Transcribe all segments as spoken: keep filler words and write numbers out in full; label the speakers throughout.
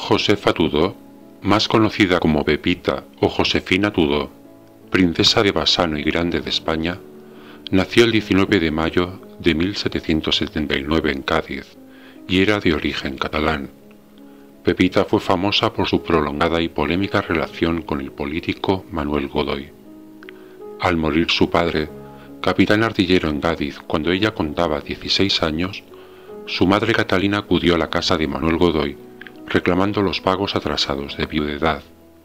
Speaker 1: Josefa Tudó, más conocida como Pepita o Josefina Tudó, princesa de Bassano y Grande de España, nació el diecinueve de mayo de mil setecientos setenta y nueve en Cádiz y era de origen catalán. Pepita fue famosa por su prolongada y polémica relación con el político Manuel Godoy. Al morir su padre, capitán artillero en Cádiz, cuando ella contaba dieciséis años, su madre Catalina acudió a la casa de Manuel Godoy reclamando los pagos atrasados de viudedad.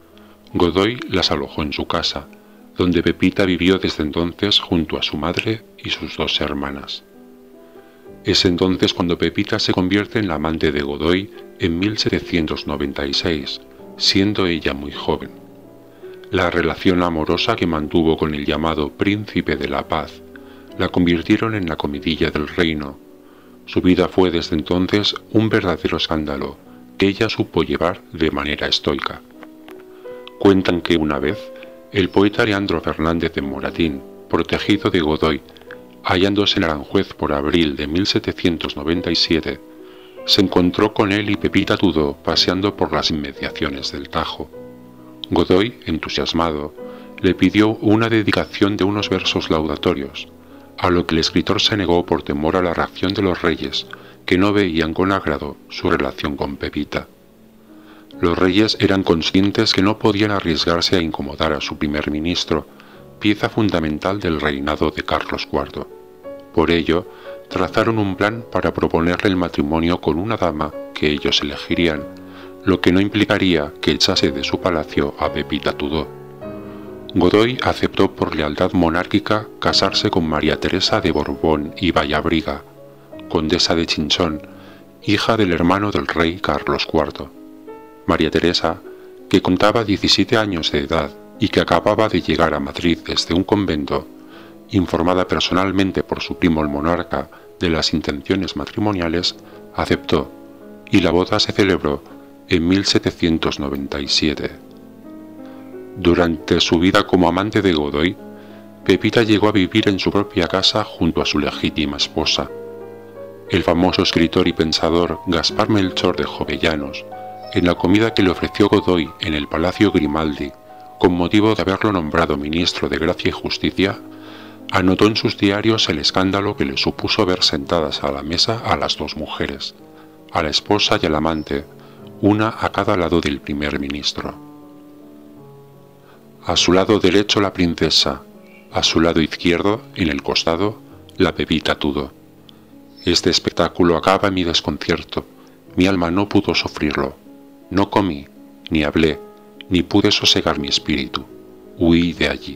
Speaker 1: Godoy las alojó en su casa, donde Pepita vivió desde entonces junto a su madre y sus dos hermanas. Es entonces cuando Pepita se convierte en la amante de Godoy en mil setecientos noventa y seis, siendo ella muy joven. La relación amorosa que mantuvo con el llamado Príncipe de la Paz la convirtieron en la comidilla del reino. Su vida fue desde entonces un verdadero escándalo que ella supo llevar de manera estoica. Cuentan que una vez, el poeta Leandro Fernández de Moratín, protegido de Godoy, hallándose en Aranjuez por abril de mil setecientos noventa y siete, se encontró con él y Pepita Tudó paseando por las inmediaciones del Tajo. Godoy, entusiasmado, le pidió una dedicación de unos versos laudatorios, a lo que el escritor se negó por temor a la reacción de los reyes, que no veían con agrado su relación con Pepita. Los reyes eran conscientes que no podían arriesgarse a incomodar a su primer ministro, pieza fundamental del reinado de Carlos cuarto. Por ello, trazaron un plan para proponerle el matrimonio con una dama que ellos elegirían, lo que no implicaría que echase de su palacio a Pepita Tudó. Godoy aceptó por lealtad monárquica casarse con María Teresa de Borbón y Vallabriga, condesa de Chinchón, hija del hermano del rey Carlos cuarto. María Teresa, que contaba diecisiete años de edad y que acababa de llegar a Madrid desde un convento, informada personalmente por su primo el monarca de las intenciones matrimoniales, aceptó, y la boda se celebró en mil setecientos noventa y siete. Durante su vida como amante de Godoy, Pepita llegó a vivir en su propia casa junto a su legítima esposa. El famoso escritor y pensador Gaspar Melchor de Jovellanos, en la comida que le ofreció Godoy en el Palacio Grimaldi, con motivo de haberlo nombrado ministro de Gracia y Justicia, anotó en sus diarios el escándalo que le supuso ver sentadas a la mesa a las dos mujeres, a la esposa y al amante, una a cada lado del primer ministro. A su lado derecho la princesa, a su lado izquierdo, en el costado, la Pepita Tudó. Este espectáculo acaba en mi desconcierto, mi alma no pudo sufrirlo, no comí, ni hablé, ni pude sosegar mi espíritu, huí de allí.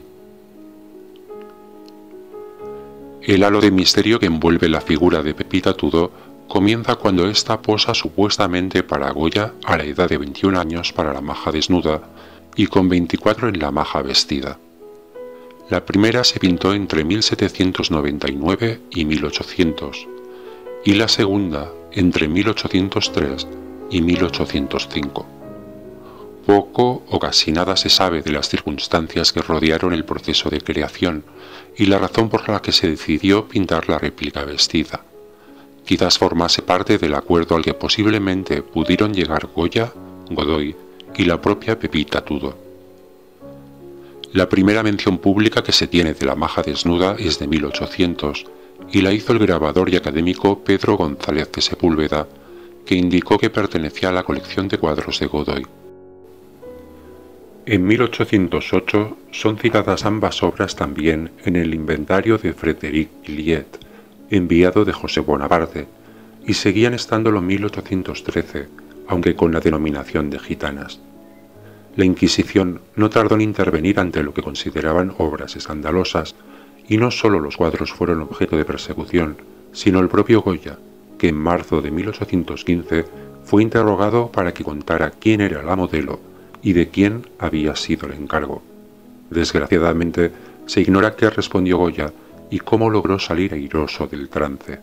Speaker 1: El halo de misterio que envuelve la figura de Pepita Tudó comienza cuando ésta posa supuestamente para Goya a la edad de veintiún años para la maja desnuda y con veinticuatro en la maja vestida. La primera se pintó entre mil setecientos noventa y nueve y mil ochocientos, y la segunda entre mil ochocientos tres y mil ochocientos cinco. Poco o casi nada se sabe de las circunstancias que rodearon el proceso de creación y la razón por la que se decidió pintar la réplica vestida. Quizás formase parte del acuerdo al que posiblemente pudieron llegar Goya, Godoy y la propia Pepita Tudó. La primera mención pública que se tiene de la maja desnuda es de mil ochocientos y la hizo el grabador y académico Pedro González de Sepúlveda, que indicó que pertenecía a la colección de cuadros de Godoy. En mil ochocientos ocho son citadas ambas obras también en el inventario de Frédéric Gilliet, enviado de José Bonaparte, y seguían estándolo en mil ochocientos trece, aunque con la denominación de gitanas. La Inquisición no tardó en intervenir ante lo que consideraban obras escandalosas, y no solo los cuadros fueron objeto de persecución, sino el propio Goya, que en marzo de mil ochocientos quince fue interrogado para que contara quién era la modelo y de quién había sido el encargo. Desgraciadamente, se ignora qué respondió Goya y cómo logró salir airoso del trance.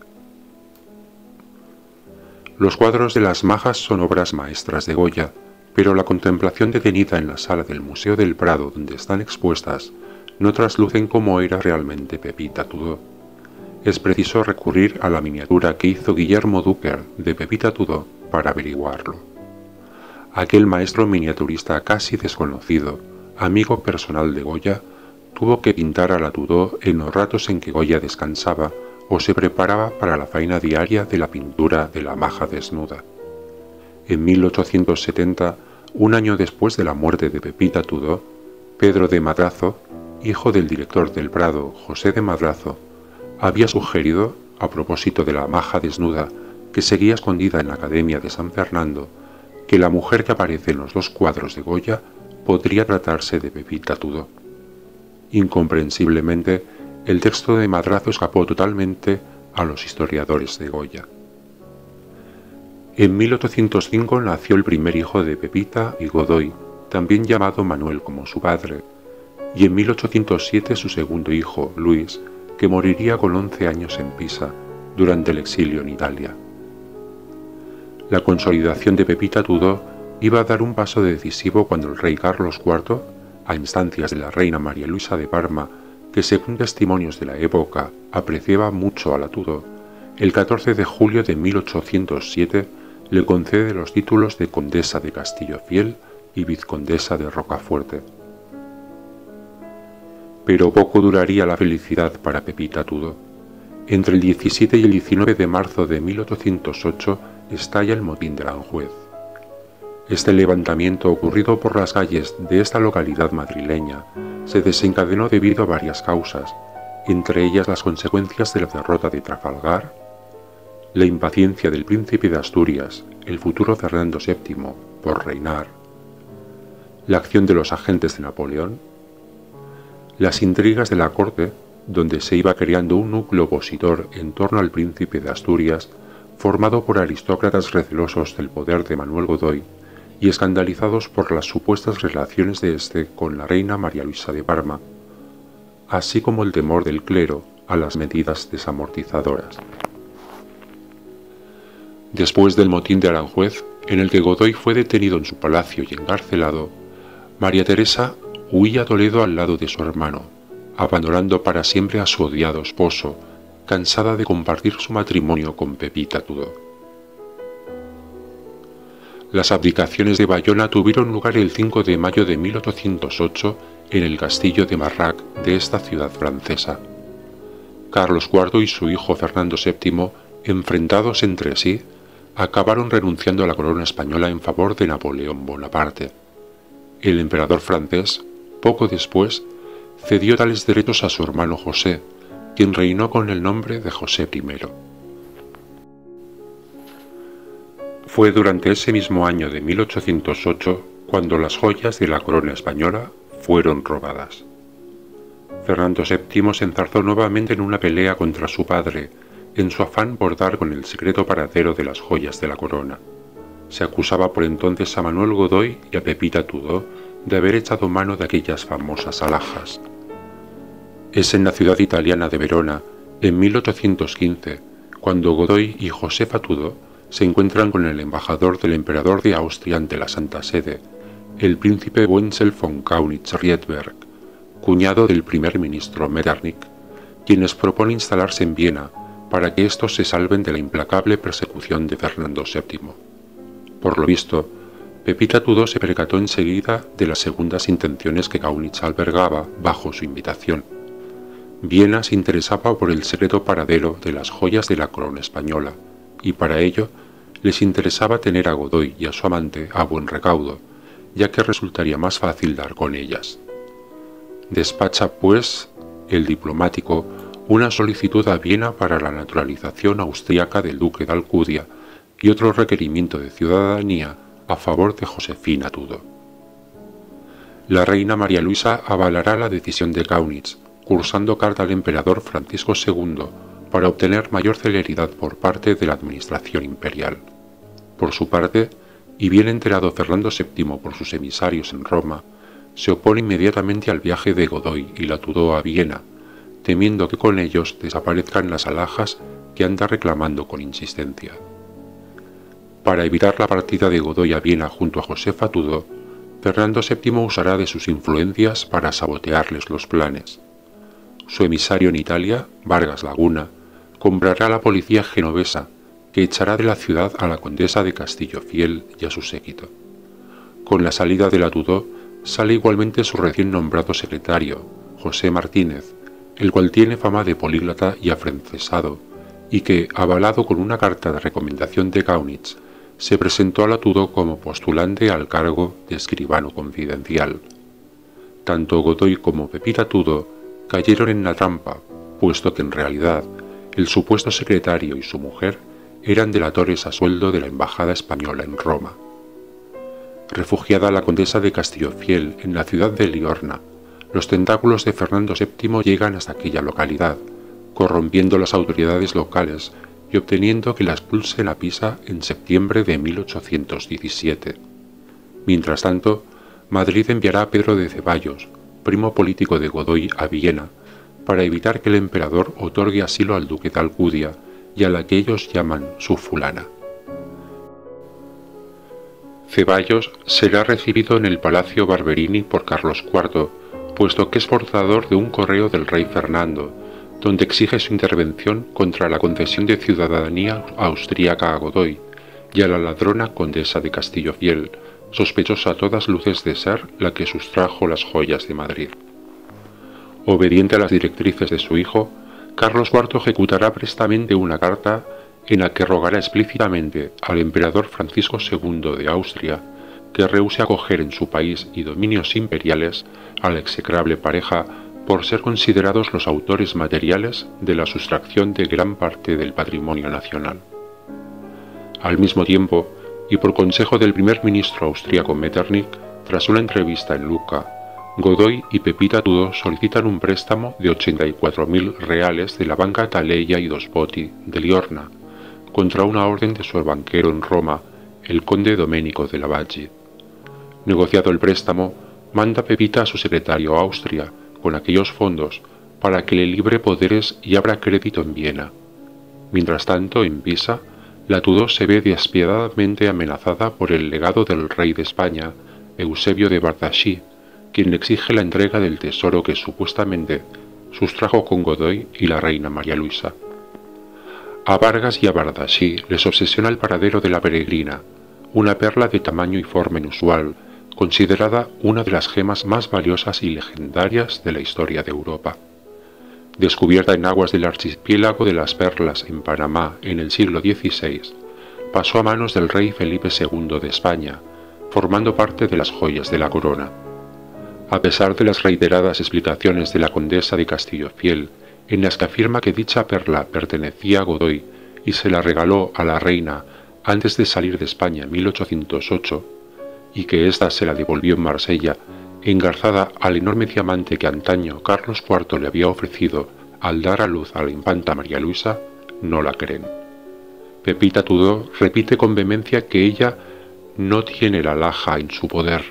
Speaker 1: Los cuadros de las majas son obras maestras de Goya, pero la contemplación detenida en la sala del Museo del Prado donde están expuestas no traslucen cómo era realmente Pepita Tudó. Es preciso recurrir a la miniatura que hizo Guillermo Ducker de Pepita Tudó para averiguarlo. aquel maestro miniaturista casi desconocido, amigo personal de Goya, tuvo que pintar a la Tudó en los ratos en que Goya descansaba o se preparaba para la faena diaria de la pintura de la maja desnuda. En mil ochocientos setenta, un año después de la muerte de Pepita Tudó, Pedro de Madrazo, hijo del director del Prado, José de Madrazo, había sugerido, a propósito de la maja desnuda que seguía escondida en la Academia de San Fernando, que la mujer que aparece en los dos cuadros de Goya podría tratarse de Pepita Tudó. Incomprensiblemente, el texto de Madrazo escapó totalmente a los historiadores de Goya. En mil ochocientos cinco nació el primer hijo de Pepita y Godoy, también llamado Manuel como su padre, y en mil ochocientos siete su segundo hijo, Luis, que moriría con once años en Pisa, durante el exilio en Italia. La consolidación de Pepita Tudó iba a dar un paso decisivo cuando el rey Carlos cuarto, a instancias de la reina María Luisa de Parma, que según testimonios de la época apreciaba mucho a la Tudó, el catorce de julio de mil ochocientos siete le concede los títulos de condesa de Castillofiel y vizcondesa de Rocafuerte. Pero poco duraría la felicidad para Pepita Tudó. Entre el diecisiete y el diecinueve de marzo de mil ochocientos ocho estalla el motín de Aranjuez. Este levantamiento, ocurrido por las calles de esta localidad madrileña, se desencadenó debido a varias causas, entre ellas las consecuencias de la derrota de Trafalgar, la impaciencia del príncipe de Asturias, el futuro Fernando séptimo, por reinar, la acción de los agentes de Napoleón, las intrigas de la corte, donde se iba creando un núcleo opositor en torno al príncipe de Asturias, formado por aristócratas recelosos del poder de Manuel Godoy y escandalizados por las supuestas relaciones de éste con la reina María Luisa de Parma, así como el temor del clero a las medidas desamortizadoras. Después del motín de Aranjuez, en el que Godoy fue detenido en su palacio y encarcelado, María Teresa huía a Toledo al lado de su hermano, abandonando para siempre a su odiado esposo, cansada de compartir su matrimonio con Pepita Tudó. Las abdicaciones de Bayona tuvieron lugar el cinco de mayo de mil ochocientos ocho en el castillo de Marrac de esta ciudad francesa. Carlos cuarto y su hijo Fernando séptimo, enfrentados entre sí, acabaron renunciando a la corona española en favor de Napoleón Bonaparte. El emperador francés, poco después, cedió tales derechos a su hermano José, quien reinó con el nombre de José primero. Fue durante ese mismo año de mil ochocientos ocho cuando las joyas de la corona española fueron robadas. Fernando séptimo se enzarzó nuevamente en una pelea contra su padre, en su afán por dar con el secreto paradero de las joyas de la corona. Se acusaba por entonces a Manuel Godoy y a Pepita Tudó de haber echado mano de aquellas famosas alhajas. Es en la ciudad italiana de Verona, en mil ochocientos quince, cuando Godoy y Josefa Tudó se encuentran con el embajador del emperador de Austria ante la Santa Sede, el príncipe Wenzel von Kaunitz-Riedberg, cuñado del primer ministro Metternich, quien les propone instalarse en Viena para que estos se salven de la implacable persecución de Fernando séptimo. Por lo visto, Pepita Tudó se percató enseguida de las segundas intenciones que Kaunitz albergaba bajo su invitación. Viena se interesaba por el secreto paradero de las joyas de la corona española, y para ello les interesaba tener a Godoy y a su amante a buen recaudo, ya que resultaría más fácil dar con ellas. Despacha, pues, el diplomático una solicitud a Viena para la naturalización austríaca del duque de Alcudia y otro requerimiento de ciudadanía a favor de Josefina Tudó. La reina María Luisa avalará la decisión de Kaunitz, cursando carta al emperador Francisco segundo para obtener mayor celeridad por parte de la administración imperial. Por su parte, y bien enterado Fernando séptimo por sus emisarios en Roma, se opone inmediatamente al viaje de Godoy y la Tudó a Viena, temiendo que con ellos desaparezcan las alhajas que anda reclamando con insistencia. Para evitar la partida de Godoy a Viena junto a Josefa Tudó, Fernando séptimo usará de sus influencias para sabotearles los planes. Su emisario en Italia, Vargas Laguna, comprará a la policía genovesa, que echará de la ciudad a la condesa de Castillofiel y a su séquito. Con la salida de la Tudó, sale igualmente su recién nombrado secretario, José Martínez, el cual tiene fama de políglota y afrancesado, y que, avalado con una carta de recomendación de Kaunitz, se presentó a la Tudó como postulante al cargo de escribano confidencial. Tanto Godoy como Pepita Tudó cayeron en la trampa, puesto que en realidad el supuesto secretario y su mujer eran delatores a sueldo de la embajada española en Roma. Refugiada la condesa de Castillofiel en la ciudad de Liorna, los tentáculos de Fernando séptimo llegan hasta aquella localidad, corrompiendo las autoridades locales y obteniendo que la expulsen a Pisa en septiembre de mil ochocientos diecisiete. Mientras tanto, Madrid enviará a Pedro de Ceballos, primo político de Godoy, a Viena, para evitar que el emperador otorgue asilo al duque de Alcudia y a la que ellos llaman su fulana. Ceballos será recibido en el Palacio Barberini por Carlos cuarto, puesto que es portador de un correo del rey Fernando, donde exige su intervención contra la concesión de ciudadanía austríaca a Godoy y a la ladrona condesa de Castillofiel, sospechosa a todas luces de ser la que sustrajo las joyas de Madrid. Obediente a las directrices de su hijo, Carlos cuarto ejecutará prestamente una carta en la que rogará explícitamente al emperador Francisco segundo de Austria que rehúse acoger en su país y dominios imperiales a la execrable pareja por ser considerados los autores materiales de la sustracción de gran parte del patrimonio nacional. Al mismo tiempo, y por consejo del primer ministro austríaco Metternich, tras una entrevista en Lucca, Godoy y Pepita Tudó solicitan un préstamo de ochenta y cuatro mil reales de la banca Taleya y Dospoti de Liorna, contra una orden de su banquero en Roma, el conde Domenico de Lavaggi. Negociado el préstamo, manda Pepita a su secretario a Austria con aquellos fondos para que le libre poderes y abra crédito en Viena. Mientras tanto, en Pisa, la Tudó se ve despiadadamente amenazada por el legado del rey de España, Eusebio de Bardachy, quien le exige la entrega del tesoro que supuestamente sustrajo con Godoy y la reina María Luisa. A Vargas y a Bardachy les obsesiona el paradero de la peregrina, una perla de tamaño y forma inusual, considerada una de las gemas más valiosas y legendarias de la historia de Europa. Descubierta en aguas del archipiélago de las Perlas en Panamá en el siglo dieciséis, pasó a manos del rey Felipe segundo de España, formando parte de las joyas de la corona. A pesar de las reiteradas explicaciones de la condesa de Castillofiel, en las que afirma que dicha perla pertenecía a Godoy y se la regaló a la reina antes de salir de España en mil ochocientos ocho, y que ésta se la devolvió en Marsella, engarzada al enorme diamante que antaño Carlos cuarto le había ofrecido al dar a luz a la infanta María Luisa, no la creen. Pepita Tudó repite con vehemencia que ella no tiene la alhaja en su poder,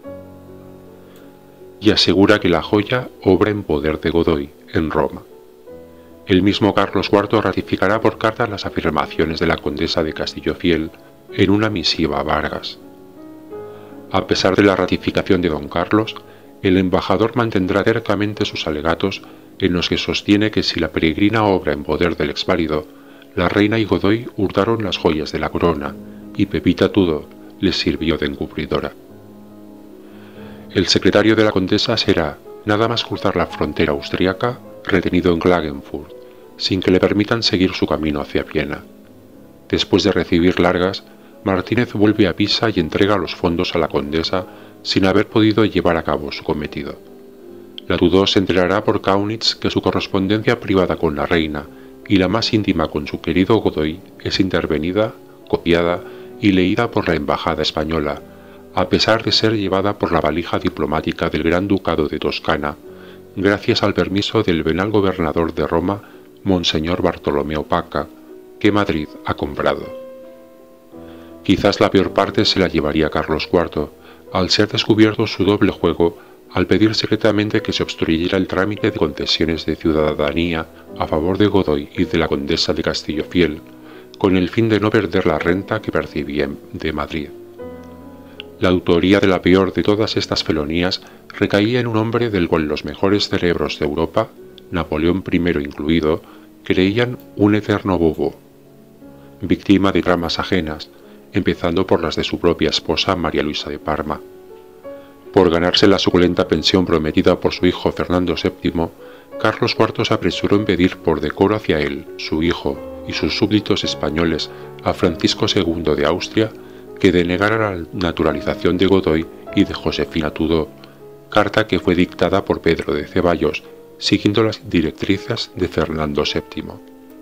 Speaker 1: y asegura que la joya obra en poder de Godoy, en Roma. El mismo Carlos cuarto ratificará por carta las afirmaciones de la condesa de Castillofiel en una misiva a Vargas. A pesar de la ratificación de don Carlos, el embajador mantendrá tercamente sus alegatos en los que sostiene que si la peregrina obra en poder del exválido, la reina y Godoy hurtaron las joyas de la corona y Pepita Tudó les sirvió de encubridora. El secretario de la condesa será, nada más cruzar la frontera austriaca, retenido en Klagenfurt, sin que le permitan seguir su camino hacia Viena. Después de recibir largas, Martínez vuelve a Pisa y entrega los fondos a la condesa sin haber podido llevar a cabo su cometido. La Tudó se enterará por Kaunitz que su correspondencia privada con la reina y la más íntima con su querido Godoy es intervenida, copiada y leída por la embajada española, a pesar de ser llevada por la valija diplomática del Gran Ducado de Toscana, gracias al permiso del venal gobernador de Roma, Monseñor Bartolomeo Paca, que Madrid ha comprado. Quizás la peor parte se la llevaría Carlos cuarto, al ser descubierto su doble juego al pedir secretamente que se obstruyera el trámite de concesiones de ciudadanía a favor de Godoy y de la condesa de Castillofiel, con el fin de no perder la renta que percibía de Madrid. La autoría de la peor de todas estas felonías recaía en un hombre del cual los mejores cerebros de Europa, Napoleón primero incluido, creían un eterno bobo. Víctima de tramas ajenas, empezando por las de su propia esposa María Luisa de Parma. Por ganarse la suculenta pensión prometida por su hijo Fernando séptimo, Carlos cuarto se apresuró en pedir por decoro hacia él, su hijo y sus súbditos españoles a Francisco segundo de Austria que denegara la naturalización de Godoy y de Josefina Tudó, carta que fue dictada por Pedro de Ceballos, siguiendo las directrices de Fernando séptimo.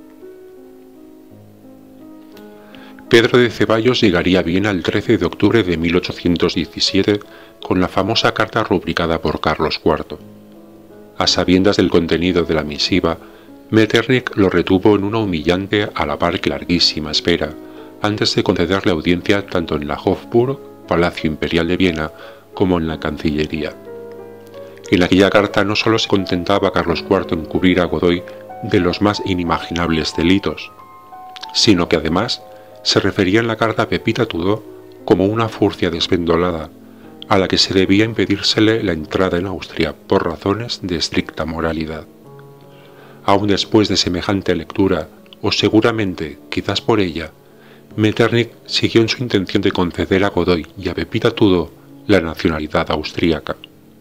Speaker 1: Pedro de Ceballos llegaría a Viena el trece de octubre de mil ochocientos diecisiete con la famosa carta rubricada por Carlos cuarto. A sabiendas del contenido de la misiva, Metternich lo retuvo en una humillante a la par que larguísima espera, antes de concederle audiencia tanto en la Hofburg, Palacio Imperial de Viena, como en la Cancillería. En aquella carta no solo se contentaba Carlos cuarto en cubrir a Godoy de los más inimaginables delitos, sino que además se refería en la carta a Pepita Tudó como una furcia desvendolada, a la que se debía impedírsele la entrada en Austria por razones de estricta moralidad. Aún después de semejante lectura, o seguramente, quizás por ella, Metternich siguió en su intención de conceder a Godoy y a Pepita Tudó la nacionalidad austríaca.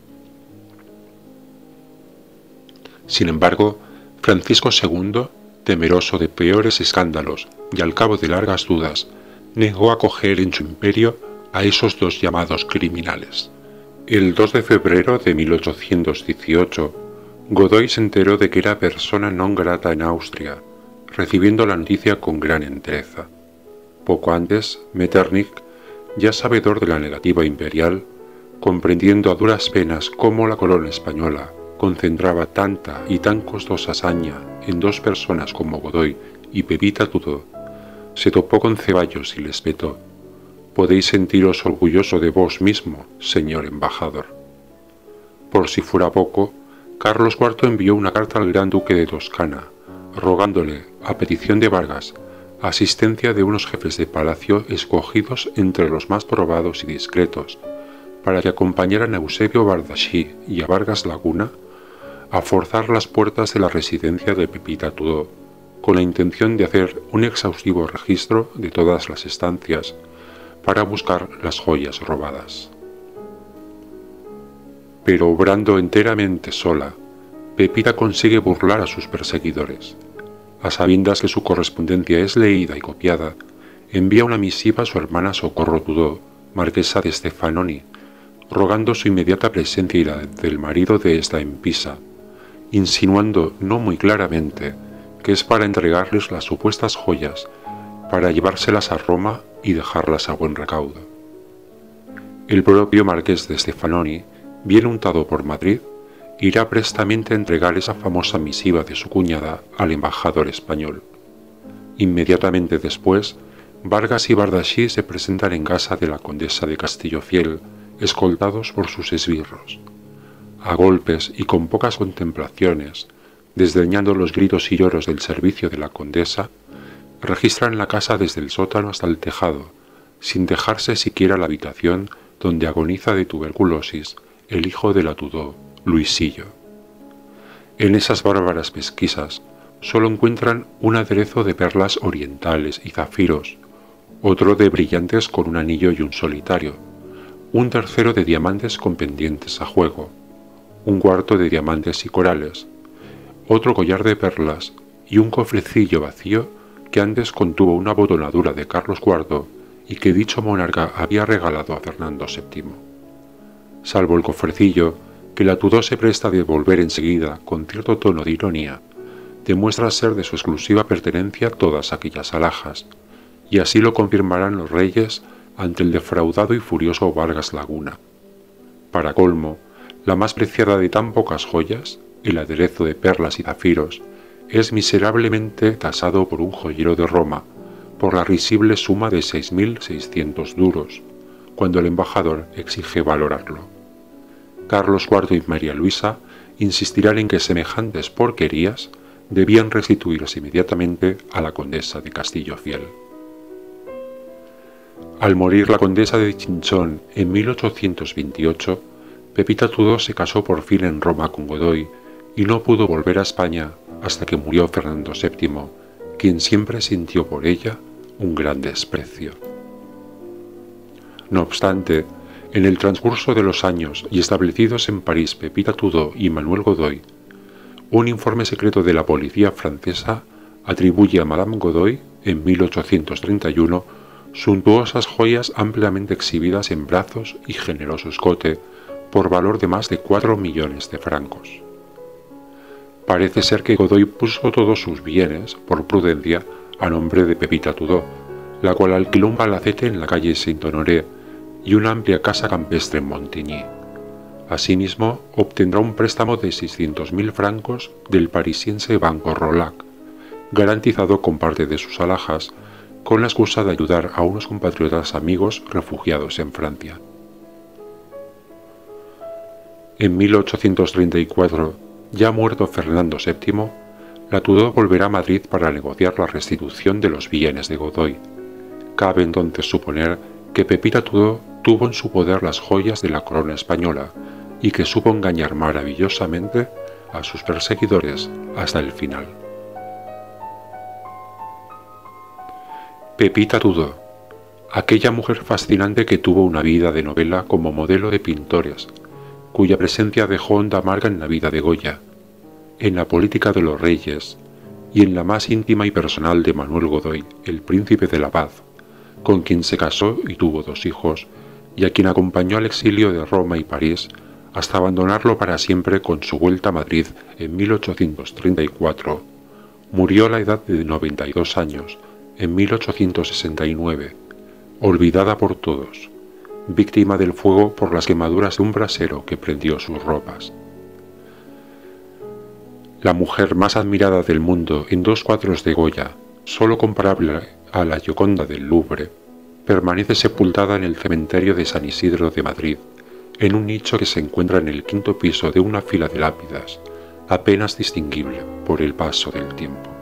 Speaker 1: Sin embargo, Francisco segundo, temeroso de peores escándalos y al cabo de largas dudas, negó acoger en su imperio a esos dos llamados criminales. El dos de febrero de mil ochocientos dieciocho, Godoy se enteró de que era persona non grata en Austria, recibiendo la noticia con gran entereza. Poco antes, Metternich, ya sabedor de la negativa imperial, comprendiendo a duras penas cómo la corona española concentraba tanta y tan costosa hazaña en dos personas como Godoy y Pepita Tudó, se topó con Ceballos y le espetó: «Podéis sentiros orgulloso de vos mismo, señor embajador». Por si fuera poco, Carlos cuarto envió una carta al gran duque de Toscana, rogándole, a petición de Vargas, asistencia de unos jefes de palacio escogidos entre los más probados y discretos, para que acompañaran a Eusebio Bardachí y a Vargas Laguna a forzar las puertas de la residencia de Pepita Tudó, con la intención de hacer un exhaustivo registro de todas las estancias para buscar las joyas robadas. Pero obrando enteramente sola, Pepita consigue burlar a sus perseguidores. A sabiendas que su correspondencia es leída y copiada, envía una misiva a su hermana Socorro Tudó, marquesa de Stefanoni, rogando su inmediata presencia y la del marido de esta en Pisa, insinuando no muy claramente que es para entregarles las supuestas joyas, para llevárselas a Roma y dejarlas a buen recaudo. El propio marqués de Stefanoni, bien untado por Madrid, irá prestamente a entregar esa famosa misiva de su cuñada al embajador español. Inmediatamente después, Vargas y Bardachí se presentan en casa de la condesa de Castillofiel, escoltados por sus esbirros. A golpes y con pocas contemplaciones, desdeñando los gritos y lloros del servicio de la condesa, registran la casa desde el sótano hasta el tejado, sin dejarse siquiera la habitación donde agoniza de tuberculosis el hijo de la Tudó, Luisillo. En esas bárbaras pesquisas solo encuentran un aderezo de perlas orientales y zafiros, otro de brillantes con un anillo y un solitario, un tercero de diamantes con pendientes a juego, un cuarto de diamantes y corales, otro collar de perlas y un cofrecillo vacío que antes contuvo una botonadura de Carlos cuarto y que dicho monarca había regalado a Fernando séptimo. Salvo el cofrecillo, que la Tudó se presta a devolver enseguida con cierto tono de ironía, demuestra ser de su exclusiva pertenencia todas aquellas alhajas, y así lo confirmarán los reyes ante el defraudado y furioso Vargas Laguna. Para colmo, la más preciada de tan pocas joyas, el aderezo de perlas y zafiros, es miserablemente tasado por un joyero de Roma por la risible suma de seis mil seiscientos duros, cuando el embajador exige valorarlo. Carlos cuarto y María Luisa insistirán en que semejantes porquerías debían restituirse inmediatamente a la condesa de Castillofiel. Al morir la condesa de Chinchón en mil ochocientos veintiocho, Pepita Tudó se casó por fin en Roma con Godoy y no pudo volver a España hasta que murió Fernando séptimo, quien siempre sintió por ella un gran desprecio. No obstante, en el transcurso de los años y establecidos en París Pepita Tudó y Manuel Godoy, un informe secreto de la policía francesa atribuye a Madame Godoy, en mil ochocientos treinta y uno, suntuosas joyas ampliamente exhibidas en brazos y generoso escote, por valor de más de cuatro millones de francos. Parece ser que Godoy puso todos sus bienes, por prudencia, a nombre de Pepita Tudó, la cual alquiló un palacete en la calle Saint-Honoré y una amplia casa campestre en Montigny. Asimismo, obtendrá un préstamo de seiscientos mil francos del parisiense Banco Rolac, garantizado con parte de sus alhajas, con la excusa de ayudar a unos compatriotas amigos refugiados en Francia. En mil ochocientos treinta y cuatro, ya muerto Fernando séptimo, la Tudó volverá a Madrid para negociar la restitución de los bienes de Godoy. Cabe entonces suponer que Pepita Tudó tuvo en su poder las joyas de la corona española y que supo engañar maravillosamente a sus perseguidores hasta el final. Pepita Tudó, aquella mujer fascinante que tuvo una vida de novela como modelo de pintores, cuya presencia dejó honda marca en la vida de Goya, en la política de los reyes y en la más íntima y personal de Manuel Godoy, el príncipe de la paz, con quien se casó y tuvo dos hijos, y a quien acompañó al exilio de Roma y París hasta abandonarlo para siempre con su vuelta a Madrid en mil ochocientos treinta y cuatro. Murió a la edad de noventa y dos años, en mil ochocientos sesenta y nueve, olvidada por todos, víctima del fuego por las quemaduras de un brasero que prendió sus ropas. La mujer más admirada del mundo en dos cuadros de Goya, solo comparable a la Gioconda del Louvre, permanece sepultada en el cementerio de San Isidro de Madrid, en un nicho que se encuentra en el quinto piso de una fila de lápidas, apenas distinguible por el paso del tiempo.